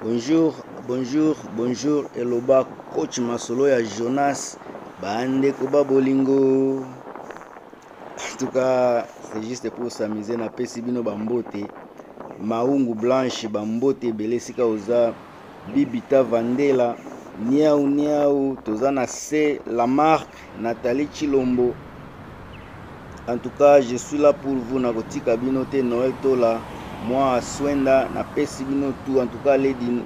Bonjour, bonjour, bonjour. Eloba coach Masolo ya Jonas. Bande Koba Bolingo. En tout cas, c'est juste pour s'amuser na pesibino bambote. Maungu Blanche bambote belesika oza. Bibita Vandela. Niaou Niaou. Tozana C. La marque. Nathalie Chilombo. En tout cas, je suis là pour vous. Nakotika binote Noël Tola. Moi, Swenda, na pesi bino tout. En tout cas, Lady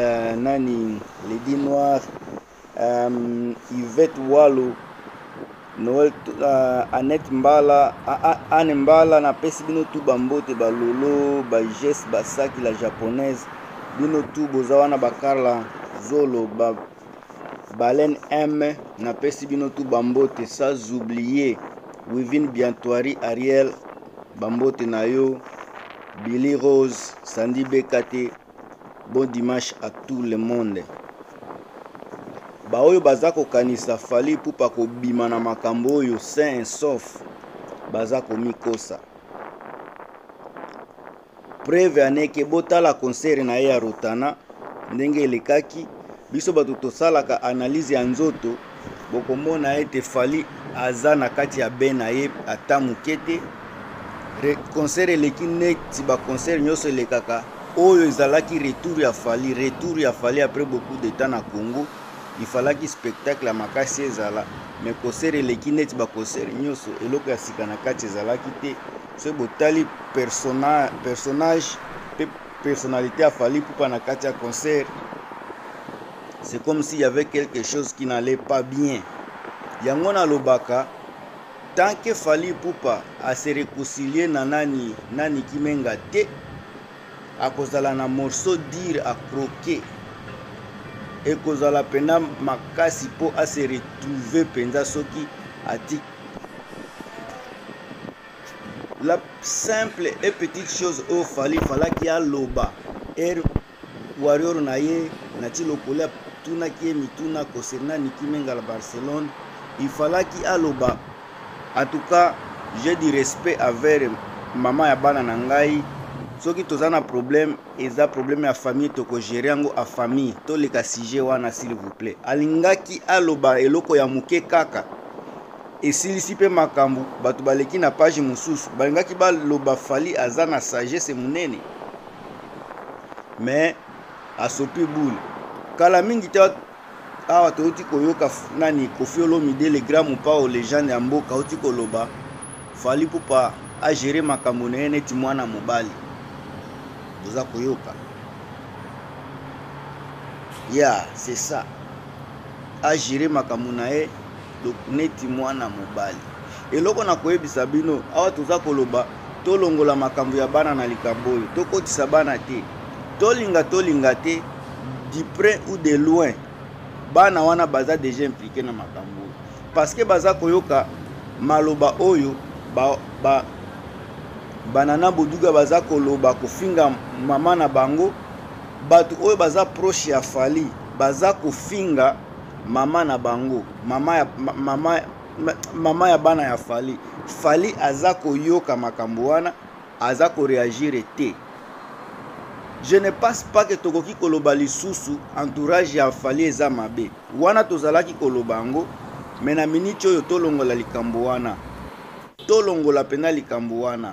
Noir, Yvette Wallo, Noël, Annette Mbala, Anne Mbala, na pesi bino tout. Bambote, Balolo, Bajes, Basaki, la japonaise. Bino tout, Bozawana, Bakarla, Zolo, Balen M, na pesi bino tout. Bambote, sans oublier Wivine Biantoiri, Ariel, Bambote Nayo. Billy Rose, Sandy Bekate, bon dimanche à tout le monde. Baoyo bazako kanisa Fally Ipupa ko bima na makambo oyo sain sauf bazako mikosa. Preuve aneke botala concert na ya Rotana ndenge elekaki biso bato tosalaka analyse ya nzoto bokomona ete Fally aza na kati ya bena ye ata mukete. Concert eleki neti ba concert nyoso elekaka oyo ezalaki retour ya Fally après beaucoup de temps na Congo. Il fallait que spectacle ya makasi ezala mais concert eleki neti ba concert nyoso eloko ya sika na kati ezalaki te. Ce botali personnage personnalité ya Fally Ipupa na kati ya concert, c'est comme s'il y avait quelque chose qui n'allait pas bien. Yango na lobaka tant que Fally Ipupa a se réconcilier na nani Kimenga te akozala na morceau dire à croquer et kozala pena makasi po a se retrouver penza soki ati. La simple et petite chose au Fally falaki aloba warrior na ye na ti lokola tuna ki mituna concernant Niki Kimenga la Barcelone, il falaki aloba. En tout cas, j'ai du respect envers maman ya bana na ngai. Soki tozana problème, eza problème ya famille toko gérer yango a famille. To leka sujet wana s'il vous plaît. Alingaki aloba eloko ya muke kaka. Esilisi pe makambu bato baleki na page mususu. Balingaki baloba Fally aza na sagesse munene. Mais asopi boule. Kala mingi te awa touti koyoka nani Koffi Olomide le grand mpa légende ya mboka uti koloba Fally Ipupa a gérer makambo na ye neti mwana mobali. Boza koyoka. Yeah, c'est ça. A gérer makambo na ye neti mwana mobali. Eloko na koyebisa bino awa toza koloba tolongola makambo ya bana na likambo oyo tokotisa bana te. Tolinga te du près ou de loin. Bana wana baza déjà impliqué na makambo parce que baza koyoka maloba oyo banana boduga baza koloba kofinga mama na bango. Batu oyo baza proche ya Fally baza kofinga mama na bango, mama ya bana ya Fally. Fally aza koyoka makambo wana aza ko réagir te. Je ne pense pas que tokoki koloba lisusu entourage ya Fally eza mabe. Wana tozalaki kolobango, mais na minute oyo tolongola likambo wana. Tolongola pena likambo wana.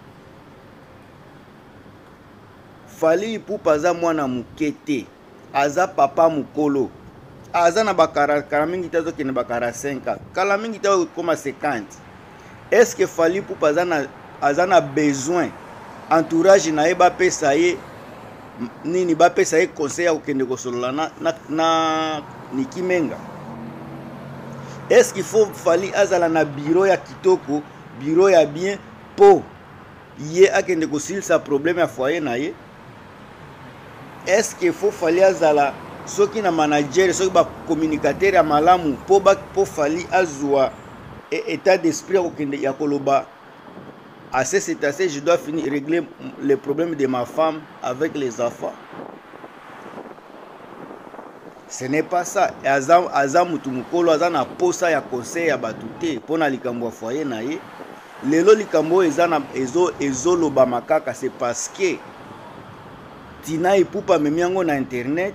Fally Ipupa aza mwana mukete, aza papa mukolo. Aza na bakara mingi tazo kene bakara 5. Kala mingi tazo koma 50. Est-ce que Fally Ipupa aza na besoin entourage na eba pesa ye nini bapesa ye conseil ya kokende kosolola na Niki Kimenga? Est-ce qu'il faut Fally azala na bureau ya kitoko, bureau ya bien po ye akende kosilisa problème ya foyer na ye? Est-ce qu'il faut Fally azala soki na manager soki ba communicateur ya malamu po Fally azwa état d'esprit ya kokende ya koloba assez c'est assez, je dois finir régler les problèmes de ma femme avec les enfants? Ce n'est pas ça. Aza mutu mukolo aza na posa ya conseil ya batute pona likambo foyer na ye. Lelo likambo ezoloba makaka, c'est parce que tina epupa amemi yango na internet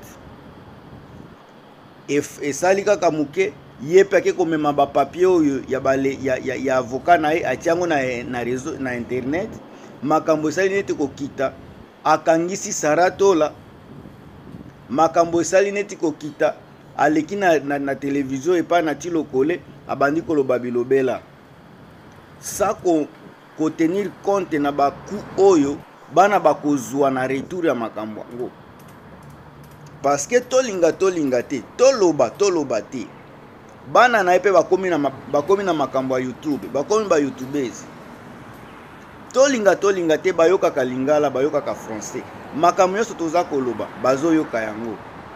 esali kaka moke ye mpe ake komema bapapier oyo ya avocat na ye atia yango na réseau na internet. Makambo esali neti kokita akangisi Saratola. Makambo esali neti kokita aleki na televizio epa na Tilo Kole abandi koloba bilobela. Sa ko tenir compte na baku oyo bana bakozwa na retour ya makambo yango. Parce que tolinga te, toloba te. Bana na epe bakomi na makambo ya YouTube, bakomi ba YouTubers. Tolinga te bayoka ka lingala, bayoka ka français. Makambo nyonso toza koloba bazoyoka yango.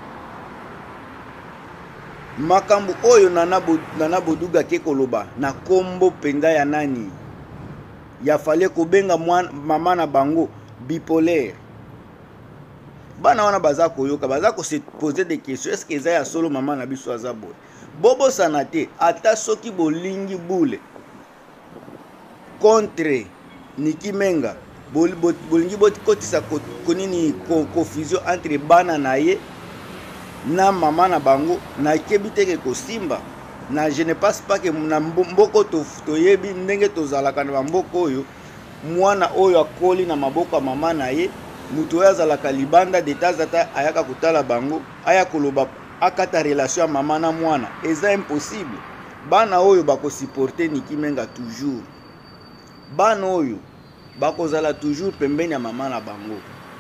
Makambo oyo nana boduga ke koloba na kombo penda ya nani ya fale kobenga mama na bango bipolaire. Bana wana baza koyoka, baza ko se poser des questions. Est-ce que eza ya solo mama na biso aza boy? Bobo sanate ata soki bolingi bule contre Niki Menga bolingi botikotisa konini confusion entre bana na ye na mama na bango na kebi teke kosimba na je ne passe pas que na mboko toyebi ndenge tozalaka na mboko oyo mwana oyo akoli na maboko ya mama na ye mutu oyo azalaka libanda detazata ayaka kotala bango aya koloba akata relation ya mama na mwana eza impossible. Bana oyo bakosupporter Niki Menga toujours, bana oyo bakozala toujours pembeni ya mama na bango,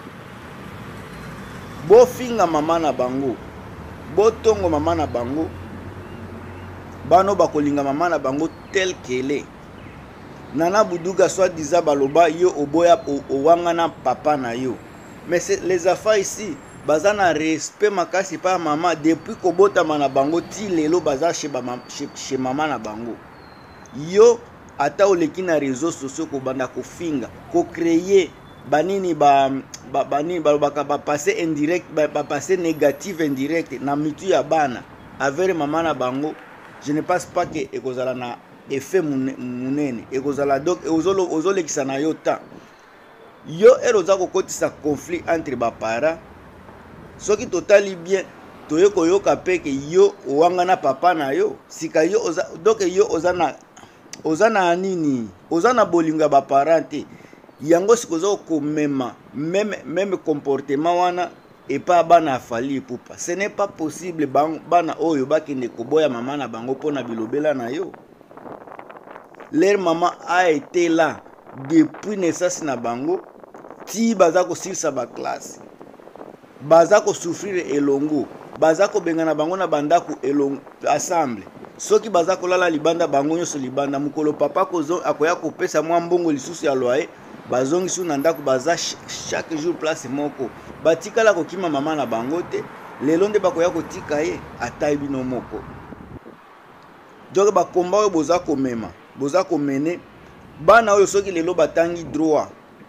bofinga mama na bango, botongo mama na bango. Bano bakolinga mama na bango tel kele. Nana Buduga soit disant baloba yo oboya owanga na papa na yo. Mais les affaires ici bazana respect makasi pa mama depuis kobota mana bango ti lelo baza chez mama na bango. Yo ata oleki na réseaux sociaux ko banda ko finga ko créer banini banini ba passer indirect ba passer négatif indirect na mitu ya bana avec mama na bango. Je ne pense pas que ekozala na effet munene ekozala donc ozolekisa na yo ta yo eroza kokotisa conflit entre ba parents. Soki totali bien toye koyoka peke yo owanga na papa na yo sika yo donc yo ozana nini ozana bolinga ba parents te yango sikozo komema même comportement wana et pas bana fali pupa. Ce n'est pas possible bana oyo bakende koboya mama na bango pona bilobela na yo. Leur maman a été là depuis naissance na bango ti baza ko silsa ba classe, baza ko souffrir elongo, baza ko benga na bango na bandako elongo ensemble. Soki baza ko lala libanda bango nyoso libanda mukolo papa kozo akoya ko pesa mwa mbongo lisusu ya loyer bazongi su na ndako baza chaque jour place moko batikala kokima mama na bango te lelo nde bakoya kotika ye atai bino moko. Donc bakomba oyo boza komema boza komene bana oyo soki lelo batangi droit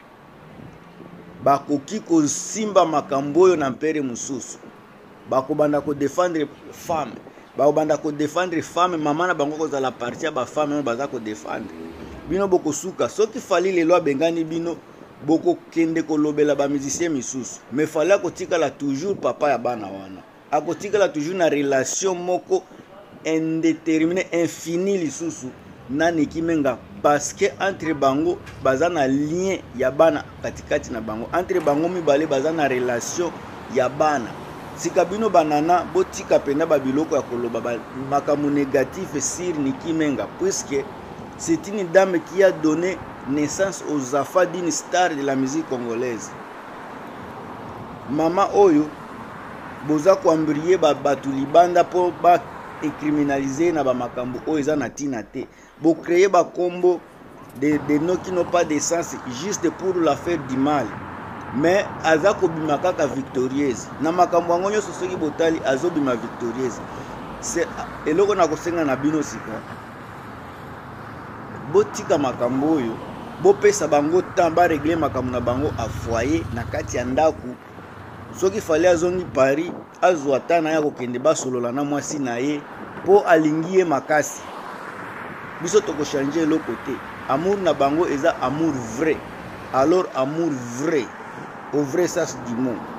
bakoki kosimba makambo oyo na mpere mususu bakobanda ko défendre femme bakobanda ko défendre femme mama na bango kozala partie ya ba femme oyo baza ko défendre bino boko suka soki fali lelo abengani bino boko kende kolobela ba musicien misusu mais fali akotikala toujours papa ya bana wana akotikala toujours na relation moko indéterminé infini lisusu na Niki Menga parce que entre bango baza na lien ya bana katikati na bango entre bango mibale baza na relation ya bana. Sika bino banana botika pena ba biloko ya koloba makambo négatif sur Niki Menga puisque c'est une dame qui a donné naissance aux enfants d'une star de la musique congolaise. Mama oyo boza ko ambrier batu libanda po ba et criminaliser na ba makambo oyo eza na tina te. Bo créer ba combo de noms qui n'ont pas de sens juste pour la faire du mal. Mais aza ko bima kaka victorieuse. Na makambo yango nyonso soki botali azo bima victorieuse. C'est eloko na kosenga na bino sika. Botika makambo oyo bopesa bango temps ba régler makambo na bango a foyer na kati ya ndaku. Soki fallait azongi Paris azwa tana ya kokende basolola na mwasi na ye po alingie makasi. Biso toko changer le côté. Amour na bango eza amour vrai. Alors amour vrai au vrai sens du mot.